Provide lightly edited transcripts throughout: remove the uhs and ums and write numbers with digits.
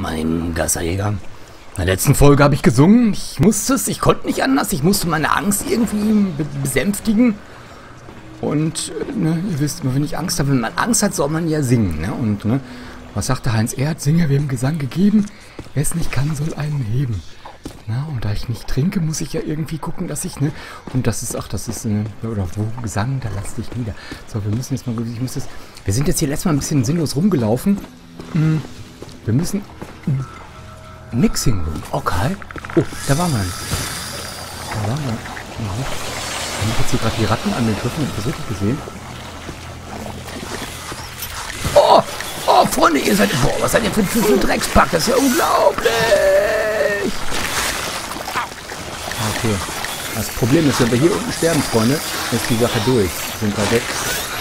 mein Geisterjäger. In der letzten Folge habe ich gesungen. Ich musste es, ich konnte nicht anders. Ich musste meine Angst irgendwie besänftigen. Und, ne, ihr wisst, wenn ich Angst habe, wenn man Angst hat, soll man ja singen, ne? Und, ne, was sagte Heinz Erhardt? Singer, wir haben Gesang gegeben. Wer es nicht kann, soll einen heben. Na, und da ich nicht trinke, muss ich ja irgendwie gucken, dass ich, ne, und das ist, oder wo Gesang, da lass dich nieder. So, wir müssen jetzt mal, wir sind jetzt hier letztes Mal ein bisschen sinnlos rumgelaufen. Wir müssen, Mixing Room, okay. Oh, da waren wir. Haben ich jetzt hier gerade die Ratten angegriffen? Hab ich das richtig gesehen? Oh, Freunde, ihr seid, boah, was seid ihr für ein Dreckspack? Das ist ja unglaublich. Okay. Das Problem ist, wenn wir hier unten sterben, Freunde, ist die Sache durch. Sind wir weg.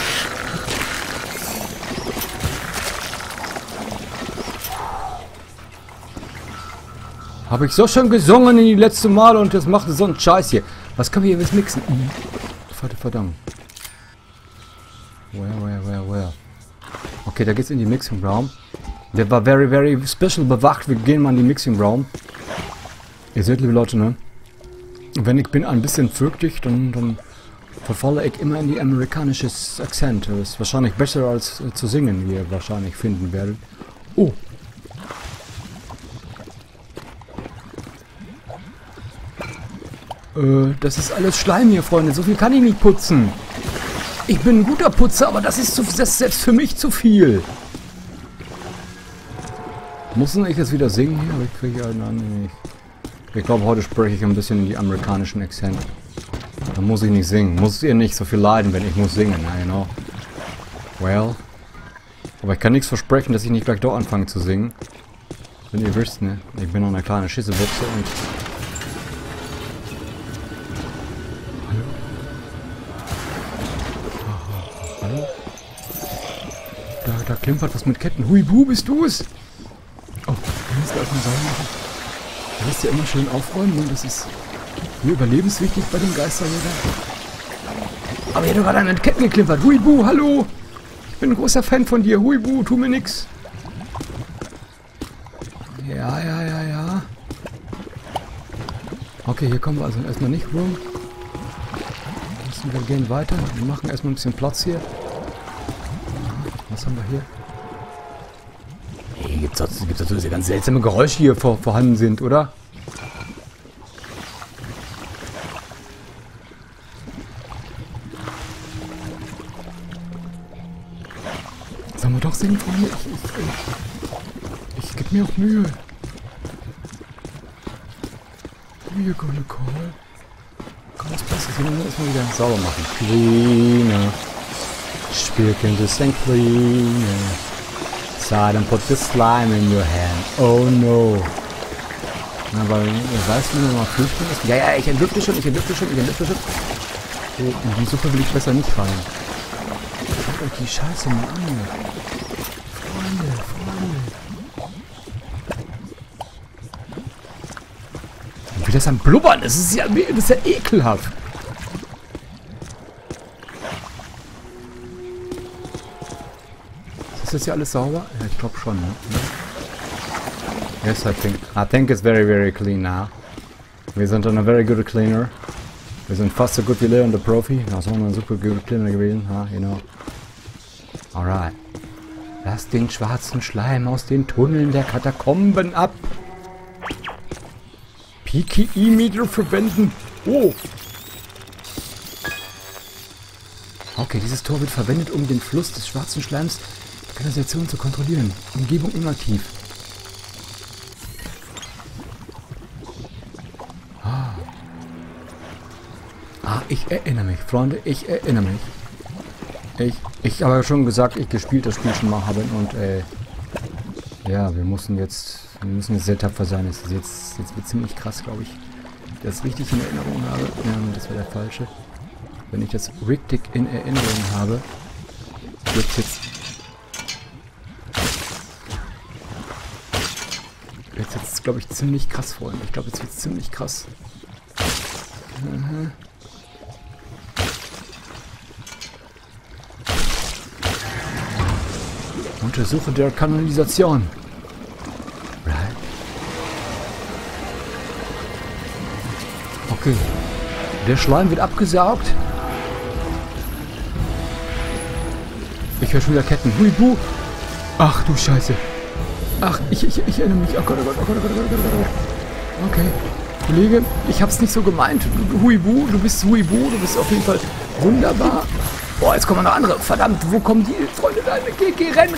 Habe ich so schon gesungen in die letzte Mal und das macht so einen Scheiß hier. Was können wir hier jetzt mixen? Verdammt. Where? Okay, da geht's in die Mixing Room. Der war very, very special bewacht. Wir gehen mal in die Mixing Room. Ihr seht, liebe Leute, ne? Wenn ich bin ein bisschen fürchtig, dann verfalle ich immer in die amerikanische Akzent. Das ist wahrscheinlich besser als zu singen, wie ihr wahrscheinlich finden werdet. Oh. Das ist alles Schleim hier, Freunde. So viel kann ich nicht putzen. Ich bin ein guter Putzer, aber das ist selbst für mich zu viel. Muss ich jetzt wieder singen hier? Aber ich kriege einen nicht. Ich glaube, heute spreche ich ein bisschen in die amerikanischen Akzent. Da muss ich nicht singen. Muss ihr nicht so viel leiden, wenn ich muss singen, you know. Well. Aber ich kann nichts versprechen, dass ich nicht gleich dort anfange zu singen. Wenn ihr wisst, ne? Ich bin noch eine kleine Schissebüchse und... Hallo? Da klimpert was mit Ketten. Huibu, bist du es? Oh, wir müssen erstmal sauber machen. Da müsst ihr immer schön aufräumen, und das ist mir überlebenswichtig bei den Geisterjägern. Aber hier hat doch gerade an den Ketten geklimpert. Huibu, hallo! Ich bin ein großer Fan von dir. Huibu, tu mir nix. Ja. Okay, hier kommen wir also erstmal nicht rum. Wir gehen weiter. Wir machen erstmal ein bisschen Platz hier. Was haben wir hier? Hey, gibt's dazu diese ganz seltsame Geräusche hier vorhanden sind, oder? Sollen wir doch singen, Freunde? Ich gebe mir auch Mühe. We're gonna call. Komm, was passt? Wir müssen erstmal wieder sauber machen. Cleaner. Speaking this and cleaner. Side and put the slime in your hand. Oh no. Na, weil ihr weißt, wie man mal flüchten ist. Ja, ich entlüfte schon. Oh, in die Suppe will ich besser nicht fallen. Schaut euch die Scheiße mal an hier. Freunde. Und wie das am Blubbern ist, das ist ja ekelhaft. Ist das hier alles sauber? Ja, ich glaube schon, ne? Yes, I think it's very, very clean now. Wir sind eine very good cleaner. Wir sind fast so gut wie Leon, der Profi. Das ist auch eine super gute Cleaner gewesen, you know. Alright. Lass den schwarzen Schleim aus den Tunneln der Katakomben ab. PKI-Meter verwenden. Oh. Okay, dieses Tor wird verwendet, um den Fluss des schwarzen Schleims der Kanalisation zu kontrollieren. Umgebung inaktiv. Ich erinnere mich, Freunde, ich erinnere mich. Ich habe ja schon gesagt, ich gespielt das Spiel schon mal habe und ja, wir müssen jetzt sehr tapfer sein. Jetzt wird ziemlich krass, glaube ich. Wenn ich das richtig in Erinnerung habe. Ja, das wäre der falsche. Wenn ich das richtig in Erinnerung habe, wird jetzt glaube ich, ziemlich krass, Freunde. Ich glaube, jetzt wird es ziemlich krass. Untersuche der Kanalisation. Right. Okay. Der Schleim wird abgesaugt. Ich höre schon wieder Ketten. Huibu. Ach du Scheiße. Ach, ich erinnere mich. Oh Gott, oh Gott, oh Gott, oh Gott, oh Gott, oh Gott. Okay. Kollege, ich hab's nicht so gemeint. Huibu, du bist Huibu, du bist auf jeden Fall wunderbar. Boah, jetzt kommen noch andere. Verdammt, wo kommen die Freunde da? Geh, renn.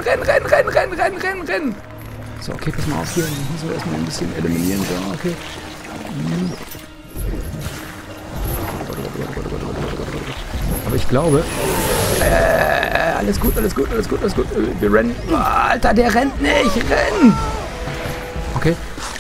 So, okay, pass mal auf hier. Müssen wir erstmal ein bisschen eliminieren. So, okay. Aber ich glaube... alles gut. Wir rennen. Oh, Alter, der rennt nicht. Renn! Okay.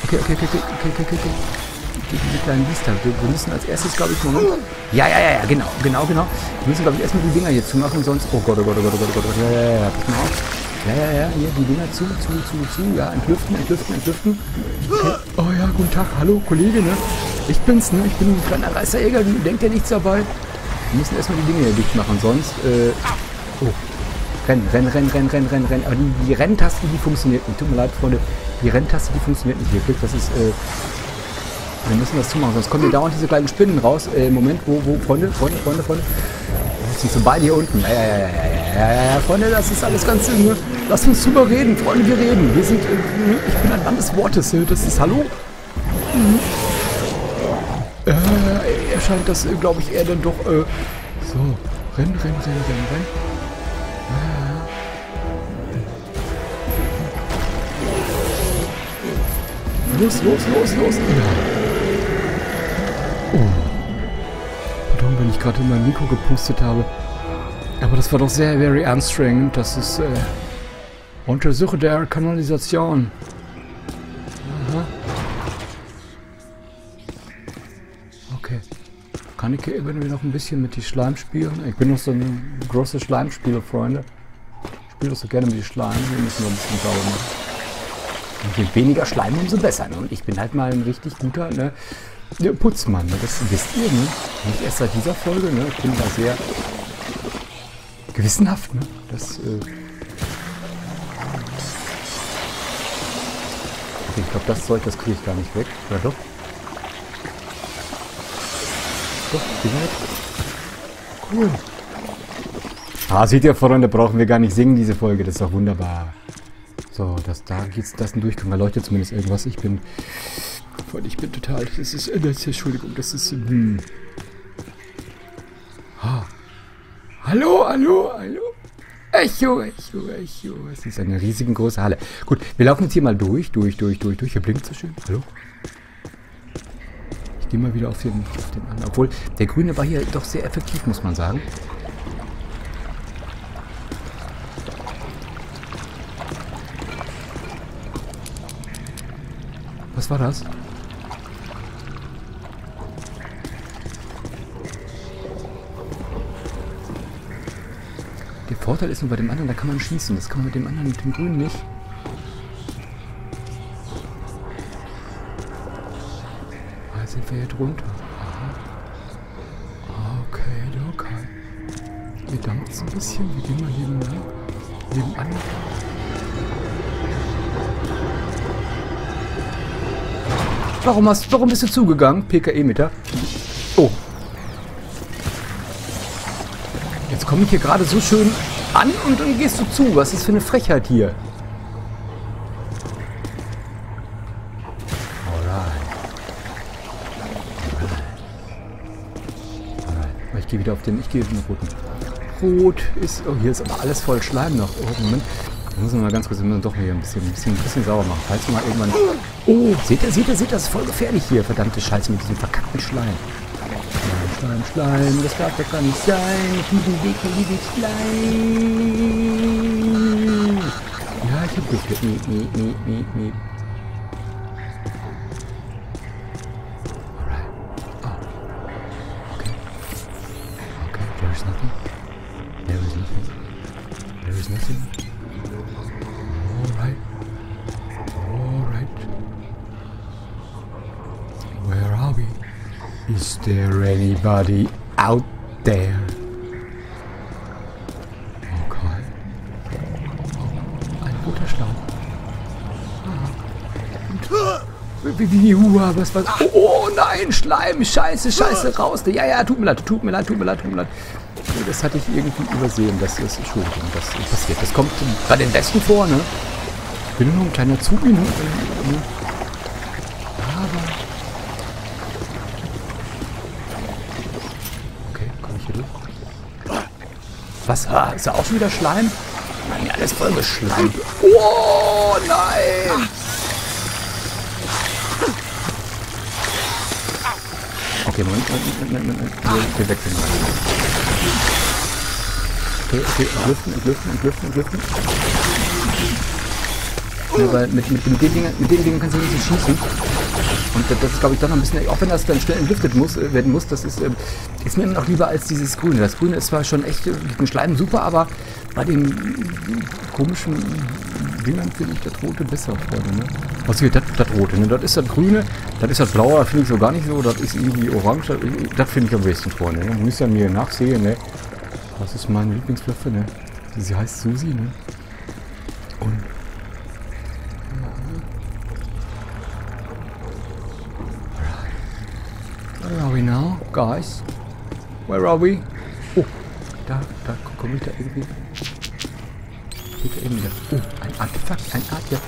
Diese kleinen Biester. Wir müssen als erstes, glaube ich, Moment. Ja, genau. Wir müssen, glaube ich, erstmal die Dinger hier zumachen, sonst. Oh Gott. Ja. Pass mal auf. Ja, hier, die Dinger zu. Ja, entlüften. Okay. Oh ja, guten Tag. Hallo, Kollege, ne? Ich bin's, ne? Ich bin ein kleiner Reißerjäger. Denkt ja nichts dabei. Wir müssen erstmal die Dinge hier dicht machen, sonst. Oh. Rennen. Aber die Renntaste, die funktioniert nicht. Tut mir leid, Freunde. Die Renntaste, die funktioniert nicht wirklich. Das ist, wir müssen das zumachen, sonst kommen hier dauernd diese kleinen Spinnen raus. Moment, wo, Freunde? Das sind so beide hier unten. Ja, Freunde, das ist alles ganz... Lasst uns drüber reden, Freunde, wir reden. Wir sind... ich bin ein Mann des Wortes. Das ist... Hallo? Er scheint das, glaube ich, eher dann doch... so, renn. Los. Oh. Pardon, wenn ich gerade in mein Mikro gepustet habe. Aber das war doch sehr, very anstrengend. Das ist, Untersuche der Kanalisation. Aha. Okay. Kann ich hier irgendwie noch ein bisschen mit die Schleim spielen? Ich bin noch so ein großer Schleimspieler, Freunde. Ich spiele auch so gerne mit die Schleim. Wir müssen noch ein bisschen sauber machen. Und je weniger Schleim, umso besser. Ne? Und ich bin halt mal ein richtig guter Putzmann. Ne? Das wisst ihr, ne? Nicht erst seit dieser Folge. Ne? Ich bin da sehr gewissenhaft. Ne? Das, okay, ich glaube, das Zeug, das kriege ich gar nicht weg. Oder doch? Doch, vielleicht. Cool. Seht ihr, Freunde, brauchen wir gar nicht singen, diese Folge. Das ist doch wunderbar. So, da geht's, das ist ein Durchgang, da leuchtet zumindest irgendwas. Ich bin total, Entschuldigung, das ist, Hallo. Echo. Es ist eine riesengroße Halle. Gut, wir laufen jetzt hier mal durch. Hier blinkt so schön. Hallo? Ich gehe mal wieder auf den anderen. Obwohl, der Grüne war hier doch sehr effektiv, muss man sagen. Was war das? Der Vorteil ist nur bei dem anderen, da kann man schießen. Das kann man mit dem anderen, mit dem Grünen nicht. Jetzt sind wir hier drunter. Aha. Okay. Hier dampft es ein bisschen. Wir gehen mal nebenan. Warum bist du zugegangen, PKE-Meter? Oh. Jetzt komme ich hier gerade so schön an und dann gehst du zu. Was ist das für eine Frechheit hier? Alright. Ich gehe wieder auf den roten. Rot ist... Oh, hier ist aber alles voll Schleim noch. Oh, Moment. Da müssen wir mal ganz kurz doch hier ein bisschen sauber machen. Falls wir mal irgendwann... Oh, seht ihr, das ist voll gefährlich hier. Verdammte Scheiße mit diesem verkackten Schleim. Schleim, das darf doch gar nicht sein. Mit diesem Weg von diesem Schleim. Ja, ich hab das mit. Alright. Oh. Okay, there is nothing. Where are we? Is there anybody out there? Okay. Oh, ein roter Schlauch. Was? Oh nein, Schleim, scheiße, raus. Ja, tut mir leid. Das hatte ich irgendwie übersehen, dass das, Entschuldigung, das passiert. Das kommt bei den Besten vor, ne? Ich bin nur ein kleiner Zubi, ne? Aber... Okay, komm ich hier durch? Was? Ist da auch schon wieder Schleim? Mann, ja, alles voll geschleimt. Oh nein! Okay, Moment. Wir wechseln mal. Okay, entlüften. Ja, weil mit den Dingen kannst du nicht so schießen. Und das ist, glaube ich, doch noch ein bisschen, auch wenn das dann schnell entlüftet werden muss, das ist mir noch lieber als dieses Grüne. Das Grüne ist zwar schon echt mit dem Schleim super, aber bei den komischen Dingern finde ich das Rote besser, Freunde, ne? Was hier, das Rote, ne? Das ist das Grüne, das ist das Blaue, das finde ich so gar nicht so, das ist irgendwie Orange, das finde ich am besten, Freunde, ne? Müsst ihr mir nachsehen, ne? Das ist meine Lieblingswaffe, ne? Sie heißt Susi, ne? Und... Where are we now, guys? Where are we? Oh, da komme ich da irgendwie... Oh, ein Artefakt. Ein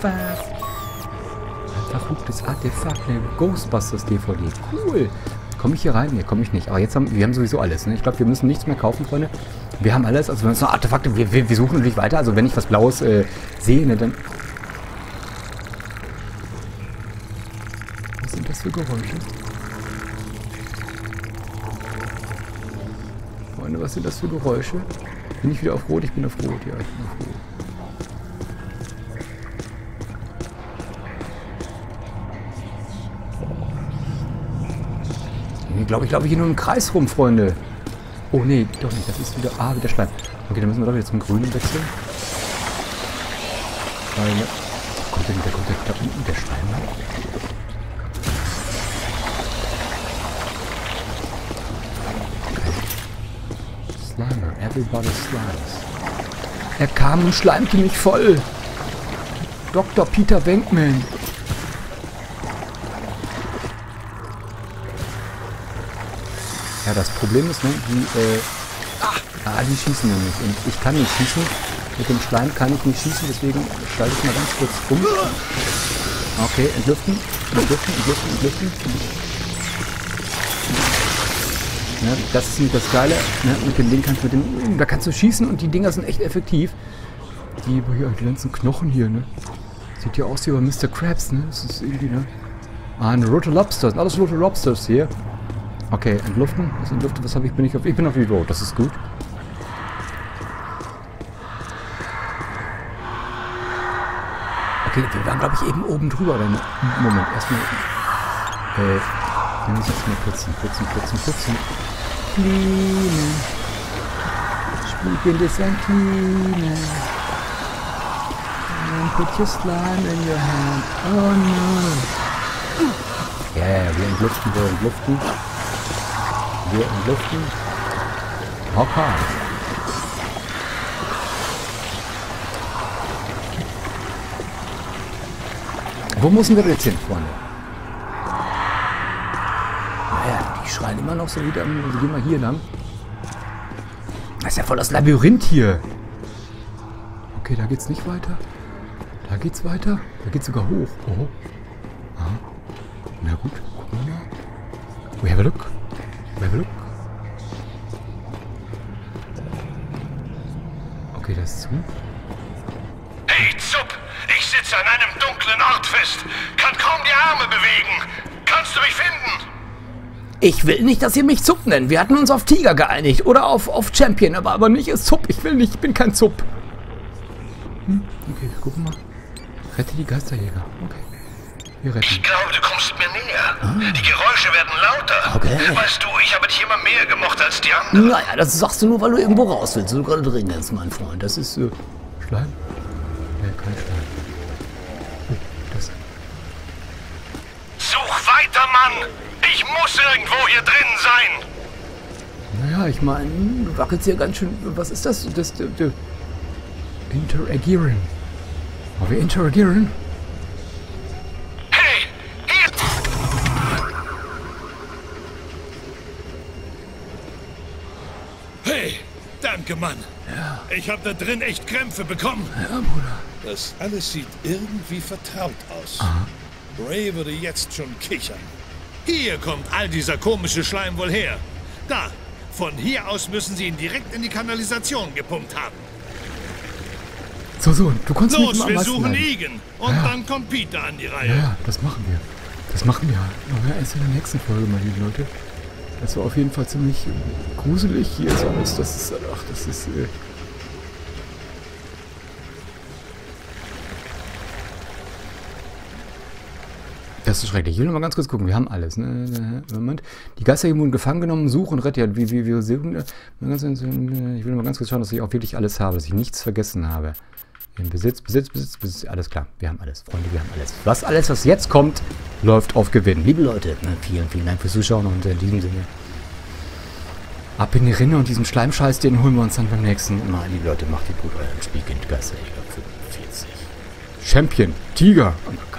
verfluchtes Artefakt, eine Ghostbusters DVD. Cool. Komme ich hier rein? Ne, komme ich nicht. Aber jetzt wir haben sowieso alles, ne? Ich glaube, wir müssen nichts mehr kaufen, Freunde. Wir haben alles, also wenn es noch Artefakte, wir suchen natürlich weiter. Also wenn ich was Blaues sehe, ne, dann... Was sind das für Geräusche? Freunde, was sind das für Geräusche? Bin ich wieder auf Rot? Ich bin auf Rot, ja, ich bin auf Rot. Ich glaube, ich laufe hier nur im Kreis rum, Freunde. Oh, nee, doch nicht. Das ist wieder... wieder Schleim. Okay, dann müssen wir doch wieder zum Grünen wechseln. Weil... Kommt da unten der Schleim? Okay. Slimer. Everybody slimes. Er kam und schleimte mich voll. Dr. Peter Venkman. Ja, das Problem ist, ne, die schießen ja nicht. Und ich kann nicht schießen. Mit dem Schleim kann ich nicht schießen, deswegen schalte ich mal ganz kurz um. Okay, entlüften. Ja, das ist nicht das Geile. Ne, mit dem Ding kannst du da kannst du schießen und die Dinger sind echt effektiv. Die ganzen Knochen hier, ne. Sieht ja aus wie bei Mr. Krabs, ne. Das ist irgendwie, ne. Eine rote Lobsters. Alles rote Lobsters hier. Okay, entlüften. Was habe ich? Ich bin auf die Road. Das ist gut. Okay, wir waren, glaube ich, eben oben drüber. Dann, Moment, erstmal... wir müssen jetzt mal putzen. Cleanen. Spiegeln ist ein Cleanen. And put your slime in your hand. Oh no. Ja, wir entlüften. Okay. Wo müssen wir jetzt hin, Freunde? Naja, die schreien immer noch so wieder. Wir gehen mal hier lang. Das ist ja voll das Labyrinth hier. Okay, da geht's nicht weiter. Da geht's weiter. Da geht's sogar hoch. Oh. Aha. Na gut, gucken wir mal. We have a look. Okay, das ist zu. Hey, Zup! Ich sitze an einem dunklen Ort fest. Kann kaum die Arme bewegen. Kannst du mich finden? Ich will nicht, dass ihr mich Zup nennt. Wir hatten uns auf Tiger geeinigt. Oder auf Champion. Aber nicht als Zup. Ich will nicht. Ich bin kein Zup. Okay, gucken mal. Rette die Geisterjäger. Okay. Wir retten. Ich glaube, du kommst mir näher. Die Geräusche werden lauter. Okay. Weißt du, ich habe dich immer mehr gemocht als die anderen. Naja, das sagst du nur, weil du irgendwo raus willst. Du gerade drin ist, mein Freund. Das ist Schleim? Nee, kein Schleim. Oh, das. Such weiter, Mann! Ich muss irgendwo hier drin sein! Naja, ich meine, du wackelst hier ganz schön. Was ist das? Interagieren. Aber wir interagieren? Hey! Hier! Danke, Mann. Ja. Ich habe da drin echt Krämpfe bekommen. Ja, Bruder. Das alles sieht irgendwie vertraut aus. Aha. Ray würde jetzt schon kichern. Hier kommt all dieser komische Schleim wohl her. Da. Von hier aus müssen sie ihn direkt in die Kanalisation gepumpt haben. So, du konntest Los, mit wir dem suchen leiden. Egan. Und Ja. dann kommt Peter an die Reihe. Ja, das machen wir. Das machen wir. Aber erst in der nächsten Folge, meine lieben Leute. Das war auf jeden Fall ziemlich gruselig. Hier ist alles. Das ist. Ach, das ist. Das ist schrecklich. Ich will noch mal ganz kurz gucken. Wir haben alles. Ne? Moment. Die Geister wurden gefangen genommen. Such und rette. Ich will noch mal ganz kurz schauen, dass ich auch wirklich alles habe. Dass ich nichts vergessen habe. In Besitz. Alles klar. Wir haben alles. Freunde, wir haben alles. Alles, was jetzt kommt, läuft auf Gewinn. Liebe Leute, vielen Dank fürs Zuschauen. Und in diesem Sinne. Ab in die Rinne und diesen Schleimscheiß, den holen wir uns dann beim nächsten Mal. Liebe Leute, macht ihr gut euren Spielkind Geisterjäger 45. Champion. Tiger.